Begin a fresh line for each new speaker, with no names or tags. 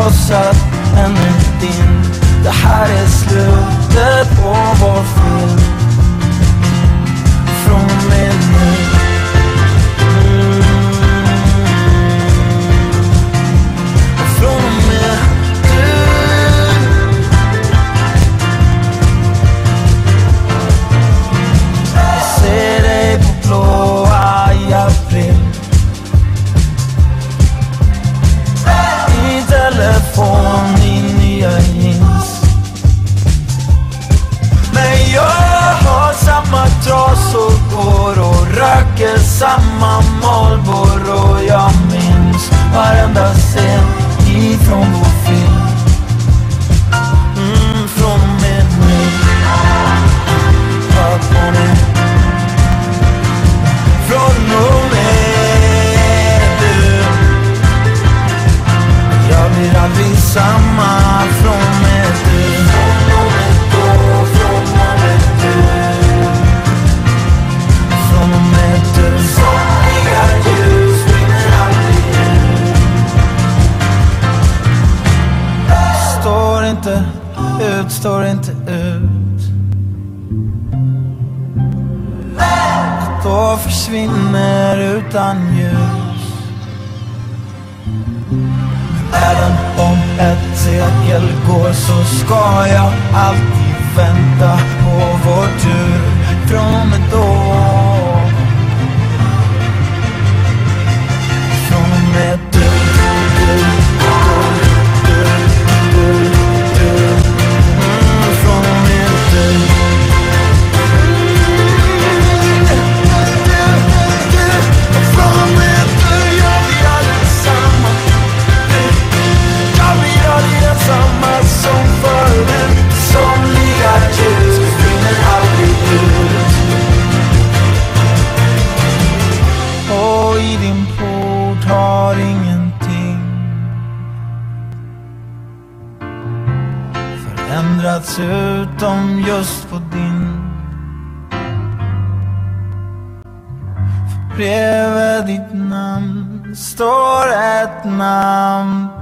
krossad ännu din. Det här är slutet på vår film. Från och med nu. Från och med du. Jag ser dig på blåa i april. I telefon i nya jeans. Men jag har samma trasor och röker samma Marlboro. Jag minns varenda scen ifrån vår film. Från och med nu. Hör på mig. Från och med du. Jag blir aldrig samma från och med du. Från och med då, från och med du. Från och med du. Somliga ljus brinner aldrig ut. Står inte ut, står inte ut. Då försvinner utan ljus. Även om ett segel går så ska jag alltid vänta på vår tur. Från och med då. Från och med du, du, du, du, du. Från och med du. Från och med du gör vi allesamma. Jag blir aldrig ensamma som förut. Somliga ljus brinner aldrig ut. Och i din port har ingenting förändrats utom just på din. För bredvid ditt namn står ett namn.